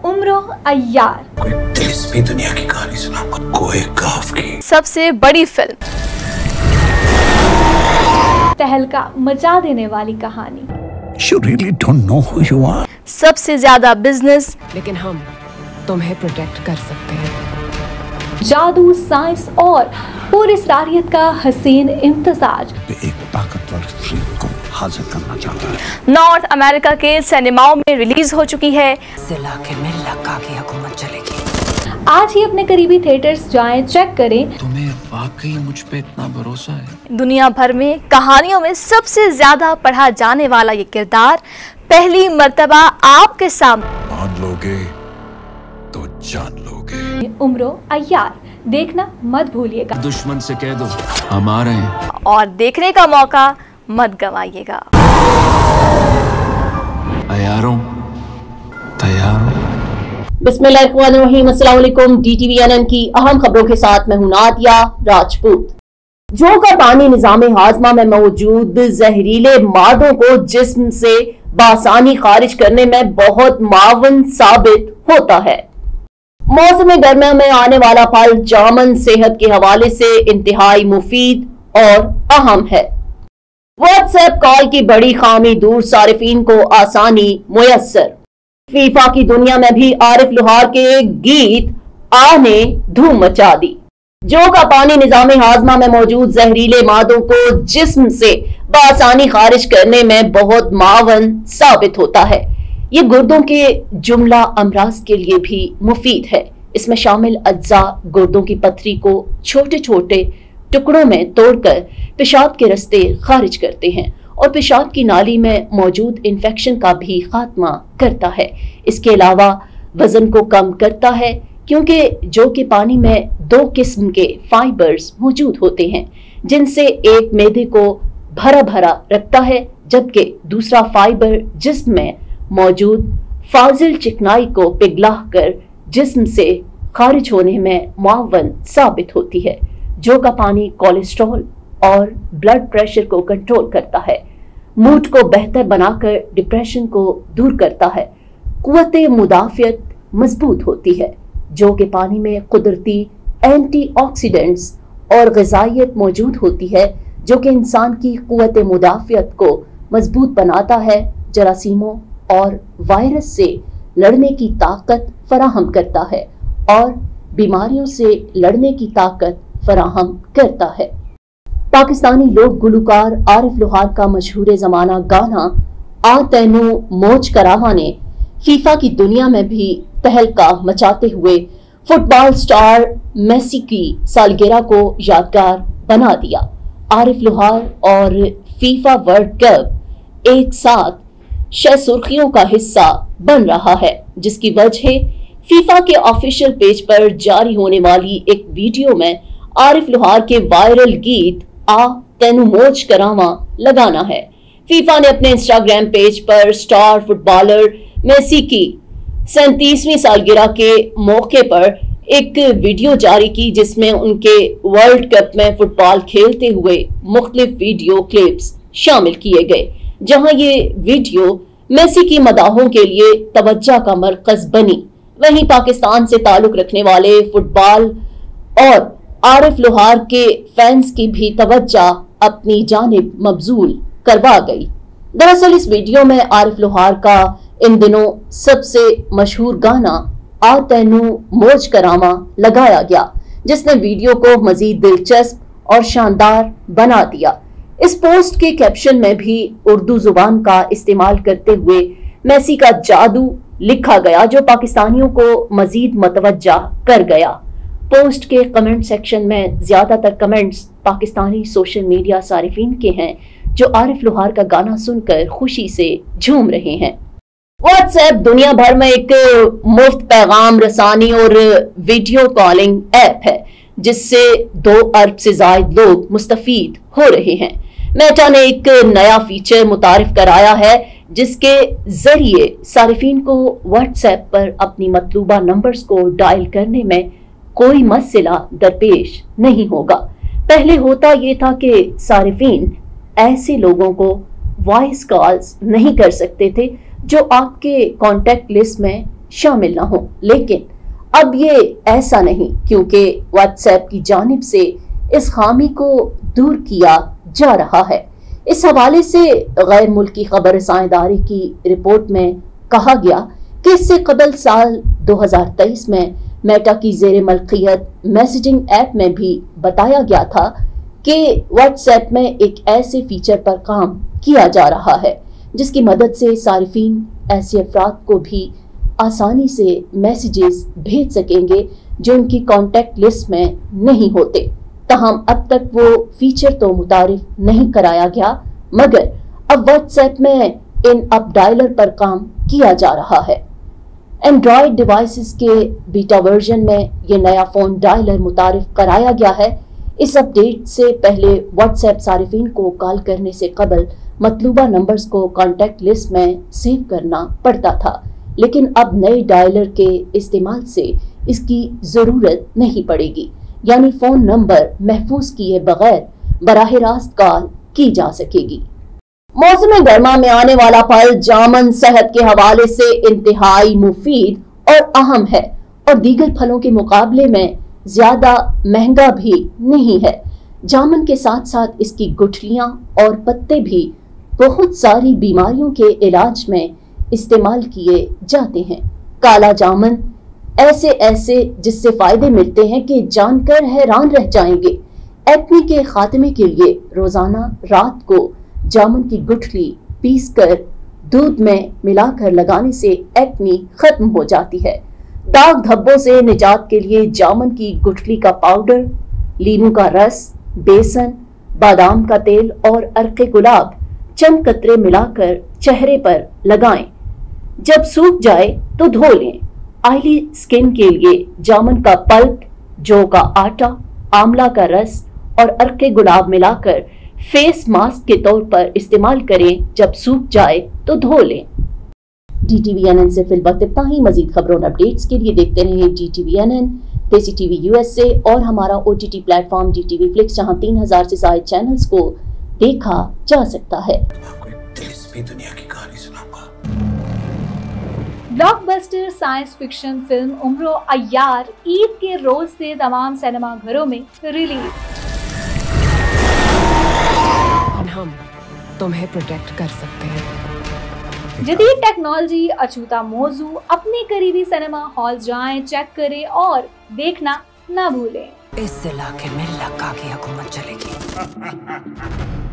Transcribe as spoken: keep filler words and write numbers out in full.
उम्रो अय्यार कोई दिलचस्पी दुनिया की कहानी सुनाऊंगा, कोई काफ की सबसे बड़ी फिल्म, तहलका मचा देने वाली कहानी, You really don't know who you are. सबसे ज्यादा बिजनेस, लेकिन हम तुम्हें प्रोटेक्ट कर सकते हैं। जादू, साइंस और पूरी इसरारियत का हसीन इम्तिजाज। एक ताकतवर फ्रीक को हाजिर करना चाहता है। नॉर्थ अमेरिका के सिनेमाओं में रिलीज हो चुकी है। इस इलाके में लक्का की हुकूमत चलेगी। आज ही अपने करीबी थिएटर्स जाएं, चेक करें। तुम्हें वाकई मुझ पे इतना भरोसा है? दुनिया भर में कहानियों में सबसे ज्यादा पढ़ा जाने वाला ये किरदार पहली मर्तबा आपके सामने। मान लोगे तो जान लोगे। उम्रो अय्यार देखना मत भूलिएगा। दुश्मन से कह दो हम आ रहे हैं, और देखने का मौका मत गंवाइएगा। अयारों तैयार हो? बिस्मिल्लाहिर्रहमानिर्रहीम, अस्सलाम वालेकुम। डीटीवीएनएन की अहम खबरों के साथ मैं हूं नादिया राजपूत। जो का पानी निजाम हाजमा में मौजूद जहरीले मादों को जिस्म से बासानी खारिज करने में बहुत मावन साबित होता है। मौसम गर्मा में आने वाला फल जामन सेहत के हवाले से इंतहाई मुफीद और अहम है। व्हाट्सएप कॉल की बड़ी खामी दूर सारिफीन को आसानी मुयस्सर। फीफा की दुनिया में भी आरिफ लुहार के गीत आ ने धूम मचा दी। जो का पानी निजाम हाजमा में मौजूद जहरीले मादों को जिस्म से बासानी खारिज करने में बहुत मावन साबित होता है। ये गुर्दों के जुमला अमराज के लिए भी मुफीद है। इसमें शामिल अज्जा गुर्दों की पथरी को छोटे छोटे टुकड़ों में तोड़कर पेशाब के रास्ते खारिज करते हैं और पेशाब की नाली में मौजूद इन्फेक्शन का भी खात्मा करता है। इसके अलावा वजन को कम करता है, क्योंकि जो के पानी में दो किस्म के फाइबर्स मौजूद होते हैं, जिनसे एक मैदे को भरा भरा रखता है, जबकि दूसरा फाइबर जिस्म में मौजूद फाजिल चिकनाई को पिघला कर जिस्म से खारिज होने में मुआवन साबित होती है। जो का पानी कोलेस्ट्रॉल और ब्लड प्रेशर को कंट्रोल करता है, मूड को बेहतर बनाकर डिप्रेशन को दूर करता है, कुव्वते मुदाफियत मजबूत होती है। जो के पानी में कुदरती एंटीऑक्सीडेंट्स और ग़िज़ाइयत मौजूद होती है, जो कि इंसान की कुव्वते मुदाफियत को मजबूत बनाता है, जरासीमों और वायरस से लड़ने की ताकत फराहम करता है और बीमारियों से लड़ने की ताकत फराहम करता है। पाकिस्तानी लोक गुलकार आरिफ लुहार का मशहूर जमाना गाना आ तैनू मोज करावा ने फीफा की दुनिया में भी तहलका मचाते हुए फुटबॉल स्टार मेसी की सालगिरह को यादगार बना दिया। आरिफ लुहार और फीफा वर्ल्ड कप एक साथ शह सुर्खियों का हिस्सा बन रहा है, जिसकी वजह फीफा के ऑफिशियल पेज पर जारी होने वाली एक वीडियो में आरिफ लुहार के वायरल गीत आ तैनू मोज करावा लगाना है। फीफा ने अपने इंस्टाग्राम पेज पर स्टार फुटबॉलर मेसी की सैंतीसवीं सालगिरह के मौके पर एक वीडियो जारी की, जिसमें उनके वर्ल्ड कप में फुटबॉल खेलते हुए मुख्तलिफ वीडियो क्लिप्स शामिल किए गए, जहां ये वीडियो मेसी की मदाहों के लिए तवज्जो का मरकज बनी। वहीं पाकिस्तान से ताल्लुक रखने वाले फुटबॉल और आरिफ लुहार के फैंस की भी तवज्जो अपनी जानिब मबजूल करवा गई। दरअसल इस वीडियो में आरिफ लुहार का इन दिनों सबसे मशहूर गाना आ तैनू मोज करावा लगाया गया, जिसने वीडियो को मजीद दिलचस्प और शानदार बना दिया। इस पोस्ट के कैप्शन में भी उर्दू जुबान का इस्तेमाल करते हुए मेसी का जादू लिखा गया, जो पाकिस्तानियों को मजीद मतवज्जा कर गया। पोस्ट के कमेंट सेक्शन में ज्यादातर कमेंट्स पाकिस्तानी सोशल मीडिया सारिफीन के हैं, जो आरिफ लुहार का गाना सुनकर खुशी से झूम रहे हैं। व्हाट्सएप दुनिया भर में एक मुफ्त पैगाम रसानी और वीडियो कॉलिंग ऐप है, जिससे दो अरब से ज्यादा लोग मुस्तफीद हो रहे हैं। मेटा ने एक नया फीचर मुतारिफ कराया है, जिसके जरिए सारिफीन को व्हाट्सएप पर अपनी मतलूबा नंबर्स को डायल करने में कोई मसला दरपेश नहीं होगा। पहले होता ये था कि सारिफीन ऐसे लोगों को वॉइस कॉल्स नहीं कर सकते थे जो आपके कॉन्टेक्ट लिस्ट में شامل نہ ہوں، لیکن اب یہ ایسا نہیں، کیونکہ واٹس ایپ کی جانب سے اس خامی کو دور کیا جا رہا ہے۔ اس حوالے سے غیر ملکی خبر رساں ادارے کی رپورٹ میں کہا گیا کہ اس سے قبل سال دو ہزار تیئیس میں میٹا کی زیر ملکیت میسیجنگ ایپ میں بھی بتایا گیا تھا کہ واٹس ایپ میں ایک ایسے فیچر پر کام کیا جا رہا ہے جس کی مدد سے صارفین ایسے افراد کو بھی آسانی سے میسیجز بھیج سکیں گے جو ان کی کانٹیکٹ لسٹ میں نہیں ہوتے۔ تاہم اب تک وہ فیچر تو متعارف نہیں کرایا گیا، مگر اب واٹس ایپ میں ان اپ ڈائلر پر کام کیا جا رہا ہے۔ اینڈرائیڈ ڈیوائسز کے بیٹا ورژن میں یہ نیا فون ڈائلر متعارف کرایا گیا ہے۔ اس اپ ڈیٹ سے پہلے واٹس ایپ صارفین کو کال کرنے سے قبل مطلوبہ نمبرز کو کانٹیکٹ لسٹ میں سیو کرنا پڑتا تھا، لیکن اب نئے ڈائلر کے استعمال سے اس کی ضرورت نہیں پڑے گی، یعنی فون نمبر محفوظ کیے بغیر براہ راست کال کی جا سکے گی۔ موسم گرما میں آنے والا پھل جامن صحت کے حوالے سے انتہائی مفید اور اہم ہے، اور دیگر پھلوں کے مقابلے میں زیادہ مہنگا بھی نہیں ہے۔ جامن کے ساتھ ساتھ اس کی گٹھلیاں اور پتے بھی بہت ساری بیماریوں کے علاج میں استعمال کیے جاتے ہیں۔ کالا جامن ایسے ایسے جس سے فائدے ملتے ہیں کہ جان کر حیران رہ جائیں گے۔ ایکنی کے خاتمے کے لیے روزانہ رات کو جامن کی گٹھلی پیس کر دودھ میں ملا کر لگانے سے ایکنی ختم ہو جاتی ہے۔ داغ دھبوں سے نجات کے لیے جامن کی گٹھلی کا پاؤڈر، لیموں کا رس، بیسن، بادام کا تیل اور عرق گلاب چند قطرے ملا کر چہرے پر لگائیں۔ جب سوکھ جائے تو دھو لیں۔ آئلی سکن کے لیے جامن کا پلپ، جو کا آٹا، آملہ کا رس اور عرق گلاب ملا کر فیس ماسک کے طور پر استعمال کریں۔ جب سوکھ جائے تو دھو لیں۔ D T V N N سے فی الوقت اتنا ہی۔ مزید خبروں اور اپڈیٹس کے لیے دیکھتے رہیں D T V N N, Desi T V U S A اور ہمارا O T T platform D T V Flix, جہاں تین ہزار سے زائد چینلز کو دیکھا جا سکتا ہے۔ آپ کو ایک دلچسپی دنیا کی کہانی سناؤں گا۔ Blockbuster science fiction film Umro Ayyar Eid کے روز سے تمام سینما گھروں میں ریلیز۔ ہم تمہیں پروٹیکٹ کر سکتے ہیں۔ جدید ٹیکنالوجی، اچھوتا موضوع، اپنے قریبی سینما ہال جائیں، چیک کریں اور دیکھنا نہ بھولیں۔ اس علاقے میں لکا کی حکومت چلے گی۔